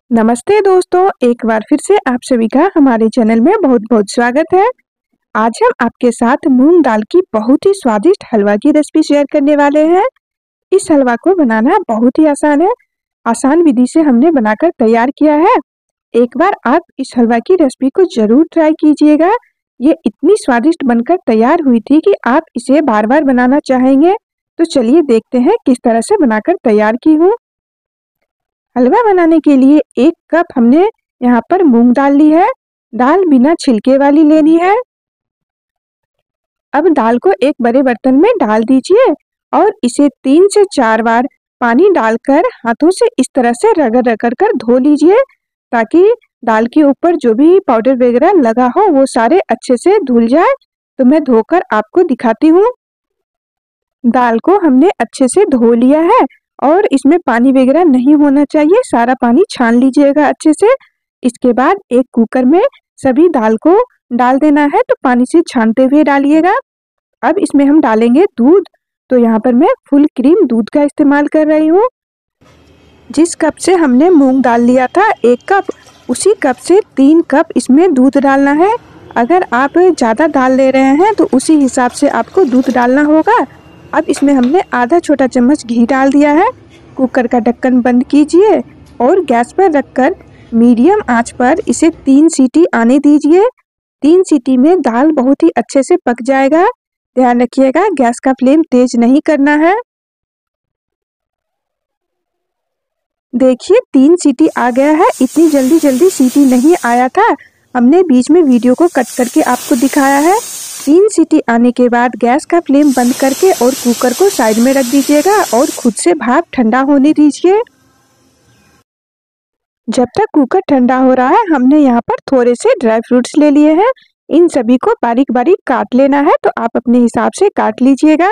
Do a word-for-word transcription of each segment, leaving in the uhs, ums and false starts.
नमस्ते दोस्तों, एक बार फिर से आप सभी का हमारे चैनल में बहुत-बहुत स्वागत है। आज हम आपके साथ मूंग दाल की बहुत ही स्वादिष्ट हलवा की रेसिपी शेयर करने वाले हैं। इस हलवा को बनाना बहुत ही आसान है। आसान विधि से हमने बनाकर तैयार किया है। एक बार आप इस हलवा की रेसिपी को जरूर ट्राई कीजिएगा। ये इतनी स्वादिष्ट बनकर तैयार हुई थी कि आप इसे बार-बार बनाना चाहेंगे। तो चलिए देखते हैं किस तरह से बनाकर तैयार की हूँ। हलवा बनाने के लिए एक कप हमने यहाँ पर मूंग दाल ली है। दाल बिना छिलके वाली लेनी है। अब दाल को एक बड़े बर्तन में डाल दीजिए और इसे तीन से चार बार पानी डालकर हाथों से इस तरह से रगड़ रगड़ कर धो लीजिए, ताकि दाल के ऊपर जो भी पाउडर वगैरह लगा हो वो सारे अच्छे से धुल जाए। तो मैं धोकर आपको दिखाती हूँ। दाल को हमने अच्छे से धो लिया है और इसमें पानी वगैरह नहीं होना चाहिए, सारा पानी छान लीजिएगा अच्छे से। इसके बाद एक कुकर में सभी दाल को डाल देना है, तो पानी से छानते हुए डालिएगा। अब इसमें हम डालेंगे दूध। तो यहाँ पर मैं फुल क्रीम दूध का इस्तेमाल कर रही हूँ। जिस कप से हमने मूंग दाल लिया था एक कप, उसी कप से तीन कप इसमें दूध डालना है। अगर आप ज़्यादा दाल ले रहे हैं तो उसी हिसाब से आपको दूध डालना होगा। अब इसमें हमने आधा छोटा चम्मच घी डाल दिया है। कुकर का ढक्कन बंद कीजिए और गैस पर रखकर मीडियम आंच पर इसे तीन सीटी आने दीजिए। तीन सीटी में दाल बहुत ही अच्छे से पक जाएगा। ध्यान रखिएगा, गैस का फ्लेम तेज नहीं करना है। देखिए तीन सीटी आ गया है। इतनी जल्दी जल्दी सीटी नहीं आया था, हमने बीच में वीडियो को कट करके आपको दिखाया है। तीन सीटी आने के बाद गैस का फ्लेम बंद करके और कुकर को साइड में रख दीजिएगा और खुद से भाप ठंडा होने दीजिए। जब तक कुकर ठंडा हो रहा है, हमने यहाँ पर थोड़े से ड्राई फ्रूट्स ले लिए हैं। इन सभी को बारीक बारीक काट लेना है, तो आप अपने हिसाब से काट लीजिएगा।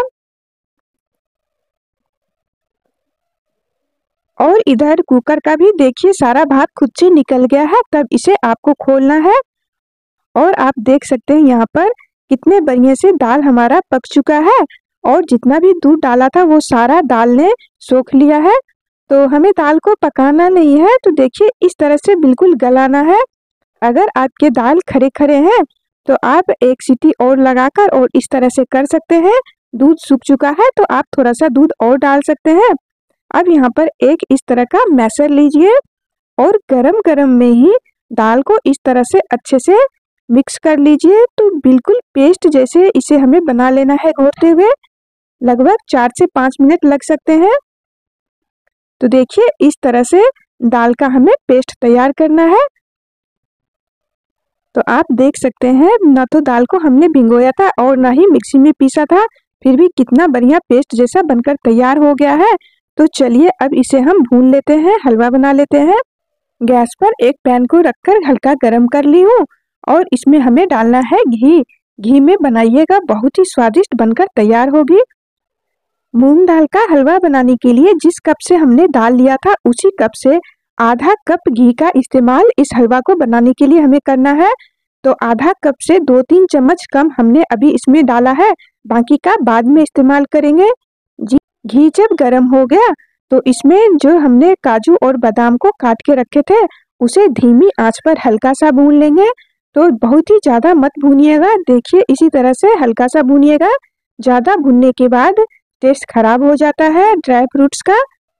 और इधर कुकर का भी देखिए सारा भाप खुद से निकल गया है। तब इसे आपको खोलना है और आप देख सकते हैं यहाँ पर कितने बढ़िया से दाल हमारा पक चुका है और जितना भी दूध डाला था वो सारा दाल ने सोख लिया है। तो हमें दाल को पकाना नहीं है, तो देखिए इस तरह से बिल्कुल गलाना है। अगर आपके दाल खड़े खड़े हैं तो आप एक सीटी और लगाकर और इस तरह से कर सकते हैं। दूध सूख चुका है तो आप थोड़ा सा दूध और डाल सकते हैं। अब यहाँ पर एक इस तरह का मैशर लीजिए और गरम गरम में ही दाल को इस तरह से अच्छे से मिक्स कर लीजिए। तो बिल्कुल पेस्ट जैसे इसे हमें बना लेना है घोरते हुए। लगभग चार से पाँच मिनट लग सकते हैं। तो देखिए इस तरह से दाल का हमें पेस्ट तैयार करना है। तो आप देख सकते हैं, ना तो दाल को हमने भिगोया था और ना ही मिक्सी में पीसा था, फिर भी कितना बढ़िया पेस्ट जैसा बनकर तैयार हो गया है। तो चलिए अब इसे हम भून लेते हैं, हलवा बना लेते हैं। गैस पर एक पैन को रखकर हल्का गरम कर ली हूँ और इसमें हमें डालना है घी। घी में बनाइएगा, बहुत ही स्वादिष्ट बनकर तैयार होगी। मूंग दाल का हलवा बनाने के लिए जिस कप से हमने दाल लिया था उसी कप से आधा कप घी का इस्तेमाल इस हलवा को बनाने के लिए हमें करना है। तो आधा कप से दो तीन चम्मच कम हमने अभी इसमें डाला है, बाकी का बाद में इस्तेमाल करेंगे। घी जब गर्म हो गया तो इसमें जो हमने काजू और बादाम को काट के रखे थे उसे धीमी आंच पर हल्का सा भून लेंगे। तो बहुत ही ज्यादा मत भूनिएगा, देखिए इसी तरह से हल्का सा भूनिएगा। ज्यादा भूनने के बाद टेस्ट खराब हो जाता है ड्राई फ्रूट्स का।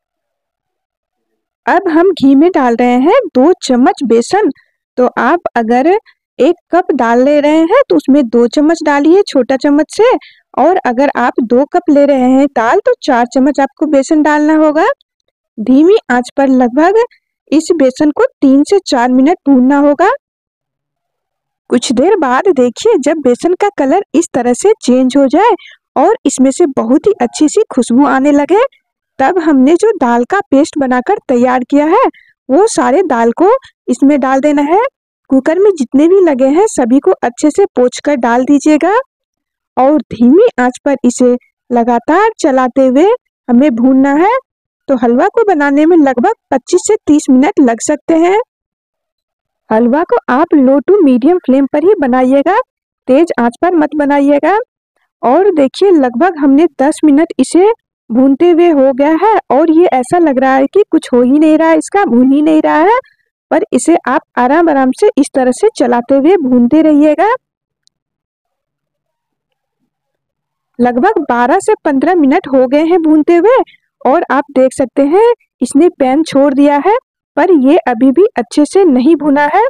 अब हम घी में डाल रहे हैं दो चम्मच बेसन। तो आप अगर एक कप दाल ले रहे हैं तो उसमें दो चम्मच डालिए छोटा चम्मच से, और अगर आप दो कप ले रहे हैं दाल तो चार चम्मच आपको बेसन डालना होगा। धीमी आंच पर लगभग इस बेसन को तीन से चार मिनट भूनना होगा। कुछ देर बाद देखिए जब बेसन का कलर इस तरह से चेंज हो जाए और इसमें से बहुत ही अच्छी सी खुशबू आने लगे, तब हमने जो दाल का पेस्ट बनाकर तैयार किया है वो सारे दाल को इसमें डाल देना है। कुकर में जितने भी लगे हैं सभी को अच्छे से पोंछकर डाल दीजिएगा और धीमी आंच पर इसे लगातार चलाते हुए हमें भूनना है। तो हलवा को बनाने में लगभग पच्चीस से तीस मिनट लग सकते हैं। हलवा को आप लो टू मीडियम फ्लेम पर ही बनाइएगा, तेज आंच पर मत बनाइएगा। और देखिए लगभग हमने दस मिनट इसे भूनते हुए हो गया है और ये ऐसा लग रहा है कि कुछ हो ही नहीं रहा है, इसका भून ही नहीं रहा है। पर इसे आप आराम आराम से इस तरह से चलाते हुए भूनते रहिएगा। लगभग बारह से पंद्रह मिनट हो गए हैं भूनते हुए और आप देख सकते हैं इसने पैन छोड़ दिया है, पर ये अभी भी अच्छे से नहीं भुना है।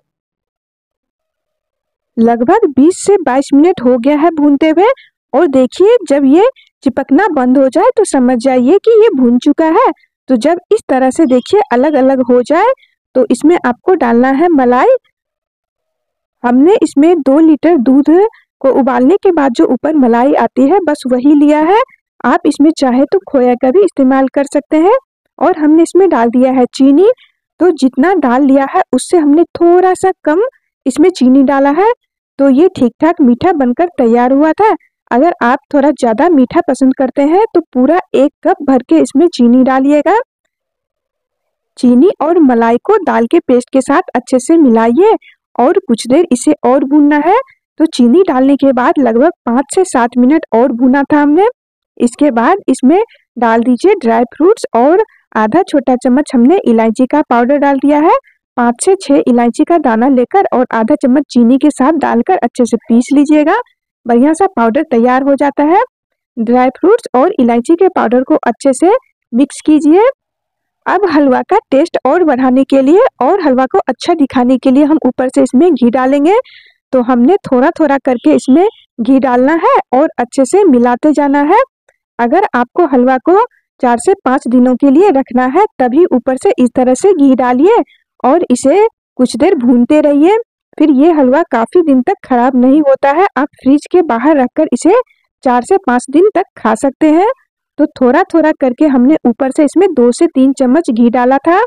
लगभग बीस से बाईस मिनट हो गया है भूनते हुए और देखिए जब ये चिपकना बंद हो जाए तो समझ जाइए कि ये भून चुका है। तो जब इस तरह से देखिए अलग अलग हो जाए तो इसमें आपको डालना है मलाई। हमने इसमें दो लीटर दूध को उबालने के बाद जो ऊपर मलाई आती है बस वही लिया है। आप इसमें चाहे तो खोया का भी इस्तेमाल कर सकते हैं। और हमने इसमें डाल दिया है चीनी। तो जितना डाल लिया है उससे हमने थोड़ा सा कम इसमें चीनी डाला है, तो ये ठीक ठाक मीठा बनकर तैयार हुआ था। अगर आप थोड़ा ज़्यादा मीठा पसंद करते हैं तो पूरा एक कप भर के इसमें चीनी डालिएगा। चीनी और मलाई को दाल के पेस्ट के साथ अच्छे से मिलाइए और कुछ देर इसे और भूनना है। तो चीनी डालने के बाद लगभग पाँच से सात मिनट और भुना था हमने। इसके बाद इसमें डाल दीजिए ड्राई फ्रूट्स और आधा छोटा चम्मच हमने इलायची का पाउडर डाल दिया है। पाँच से छः इलायची का दाना लेकर और आधा चम्मच चीनी के साथ डालकर अच्छे से पीस लीजिएगा। बढ़िया सा पाउडर तैयार हो जाता है। ड्राई फ्रूट्स और इलायची के पाउडर को अच्छे से मिक्स कीजिए। अब हलवा का टेस्ट और बढ़ाने के लिए और हलवा को अच्छा दिखाने के लिए हम ऊपर से इसमें घी डालेंगे। तो हमने थोड़ा थोड़ा करके इसमें घी डालना है और अच्छे से मिलाते जाना है। अगर आपको हलवा को चार से पाँच दिनों के लिए रखना है तभी ऊपर से इस तरह से घी डालिए और इसे कुछ देर भूनते रहिए। फिर ये हलवा काफ़ी दिन तक खराब नहीं होता है। आप फ्रिज के बाहर रखकर इसे चार से पाँच दिन तक खा सकते हैं। तो थोड़ा थोड़ा करके हमने ऊपर से इसमें दो से तीन चम्मच घी डाला था।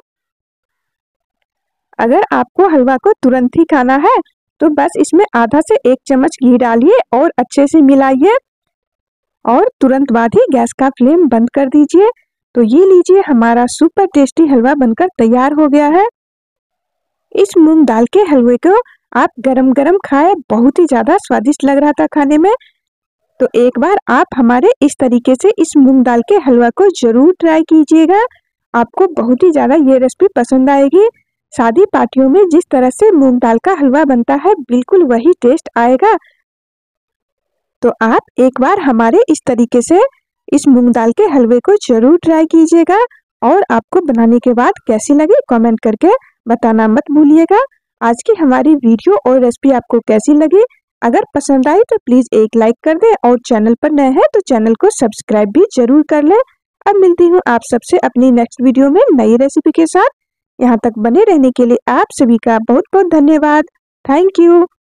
अगर आपको हलवा को तुरंत ही खाना है तो बस इसमें आधा से एक चम्मच घी डालिए और अच्छे से मिलाइए और तुरंत बाद ही गैस का फ्लेम बंद कर दीजिए। तो ये लीजिए हमारा सुपर टेस्टी हलवा बनकर तैयार हो गया है। इस मूंग दाल के हलवे को आप गरम गरम खाएं, बहुत ही ज़्यादा स्वादिष्ट लग रहा था खाने में। तो एक बार आप हमारे इस तरीके से इस मूंग दाल के हलवा को ज़रूर ट्राई कीजिएगा। आपको बहुत ही ज़्यादा ये रेसिपी पसंद आएगी। शादी पार्टियों में जिस तरह से मूंग दाल का हलवा बनता है बिल्कुल वही टेस्ट आएगा। तो आप एक बार हमारे इस तरीके से इस मूंग दाल के हलवे को ज़रूर ट्राई कीजिएगा और आपको बनाने के बाद कैसी लगी कमेंट करके बताना मत भूलिएगा। आज की हमारी वीडियो और रेसिपी आपको कैसी लगी? अगर पसंद आई तो प्लीज़ एक लाइक कर दें और चैनल पर नए हैं तो चैनल को सब्सक्राइब भी जरूर कर लें। अब मिलती हूँ आप सबसे अपनी नेक्स्ट वीडियो में नई रेसिपी के साथ। यहाँ तक बने रहने के लिए आप सभी का बहुत बहुत धन्यवाद। Thank you.